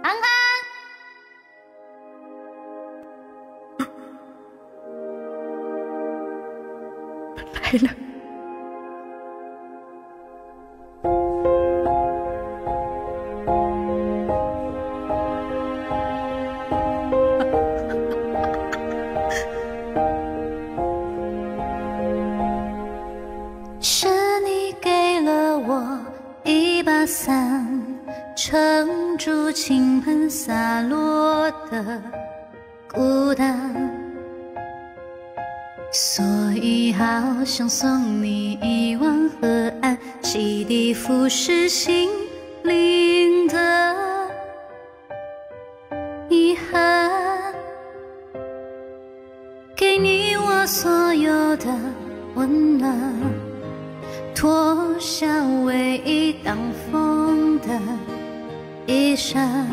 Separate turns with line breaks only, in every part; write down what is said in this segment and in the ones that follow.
安安，
来了。
是你给了我一把伞，撑住倾盆洒落的孤单，所以好想送你一碗河岸，洗涤腐蚀心灵的遗憾，给你我所有的温暖，脱下唯一挡风的衣衫，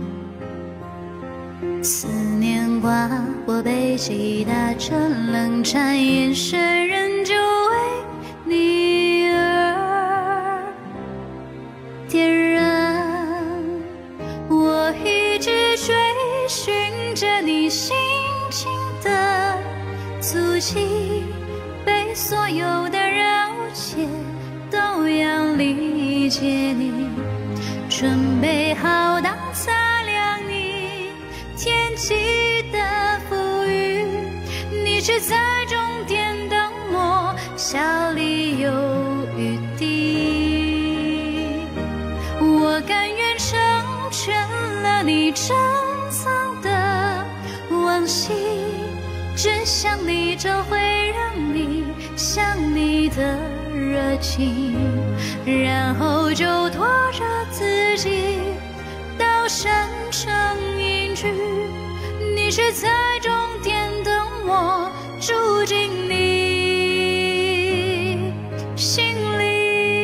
思念刮过背脊，打着冷战，眼神仍旧为你而点燃。我一直追寻着你心情的足迹，被所有的了解都要理解你，准备好当擦亮你天际的浮云，你是在终点等我，笑里有余地。我甘愿成全了你珍藏的往昔，只想你找回让你想你的热情，然后就拖着自己到山城隐居，你是在终点等我，住进你心里。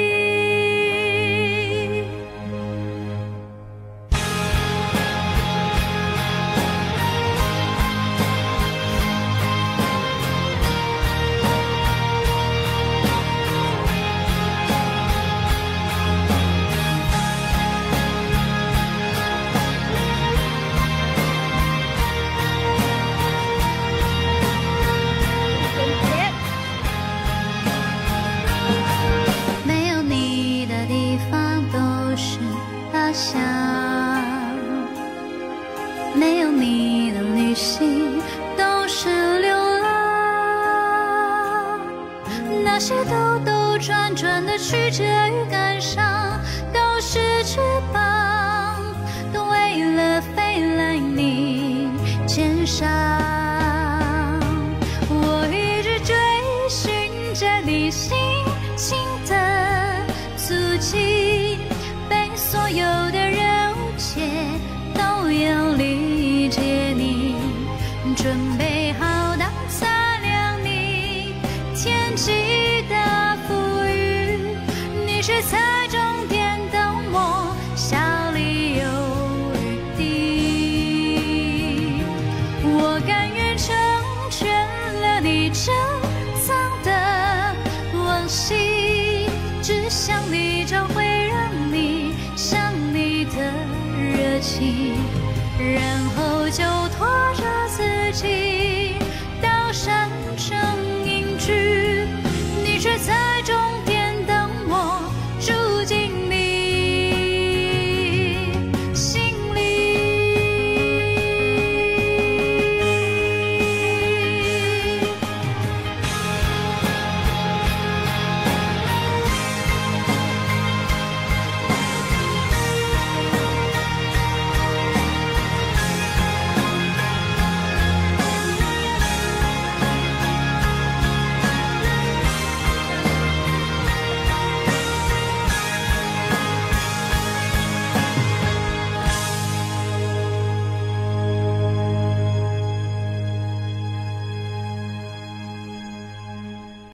没有你的地方都是他乡，没有你的旅行都是流浪，那些兜兜转转的曲折与感伤，都是翅膀，都为了飞来你肩上。我一直追寻着你心情的足迹，被所有的了解都要理解你，准备好当擦亮你天际的浮云，你是在终点等我，笑里有余地。我甘愿成全了你珍藏的往昔，只想你找回让你想你的热情，